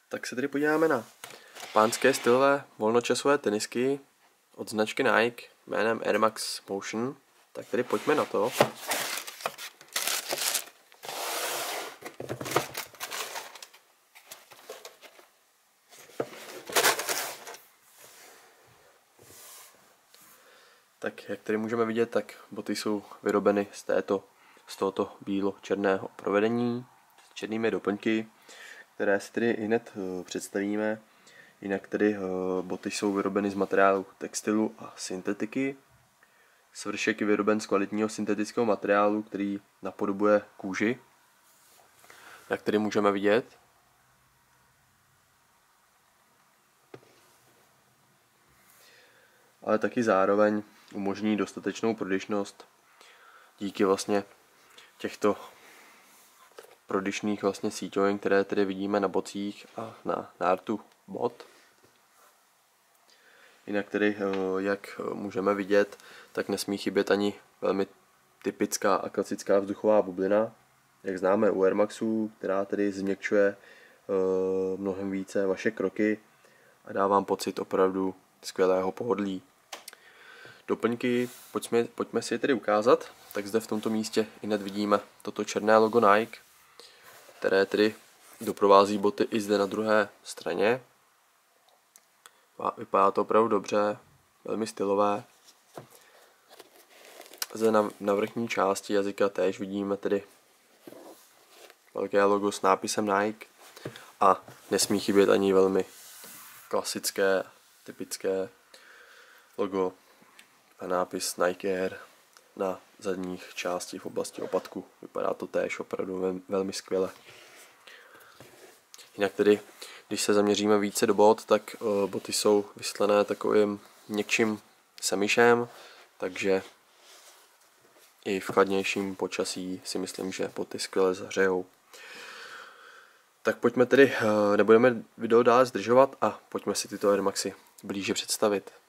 Tak se tedy podíváme na pánské stylové volnočasové tenisky od značky Nike jménem Air Max Motion. Tak tedy pojďme na to. Tak jak tady můžeme vidět, tak boty jsou vyrobeny z tohoto bílo-černého provedení s černými doplňky, které si tedy hned představíme. Jinak tedy boty jsou vyrobeny z materiálu textilu a syntetiky. Svršek je vyroben z kvalitního syntetického materiálu, který napodobuje kůži, jak tedy můžeme vidět. Ale taky zároveň umožní dostatečnou prodyšnost díky vlastně těchto prodyšných vlastně síťovin, které tedy vidíme na bocích a na nártu bot. Jinak tedy, jak můžeme vidět, tak nesmí chybět ani velmi typická a klasická vzduchová bublina, jak známe u Air Maxů, která tedy změkčuje mnohem více vaše kroky a dá vám pocit opravdu skvělého pohodlí. Doplňky, pojďme si je tedy ukázat. Tak zde v tomto místě hned vidíme toto černé logo Nike, které tedy doprovází boty i zde na druhé straně. Vypadá to opravdu dobře, velmi stylové. Zde na vrchní části jazyka též vidíme tedy velké logo s nápisem Nike a nesmí chybět ani velmi klasické, typické logo a nápis Nike Air na zadních části v oblasti opatku. Vypadá to též opravdu velmi skvěle. Jinak tedy, když se zaměříme více do bot, tak boty jsou vyslené takovým měkčím semišem, takže i v chladnějším počasí si myslím, že boty skvěle zahřejou. Tak pojďme tedy, nebudeme video dále zdržovat a pojďme si tyto Air Maxy blíže představit.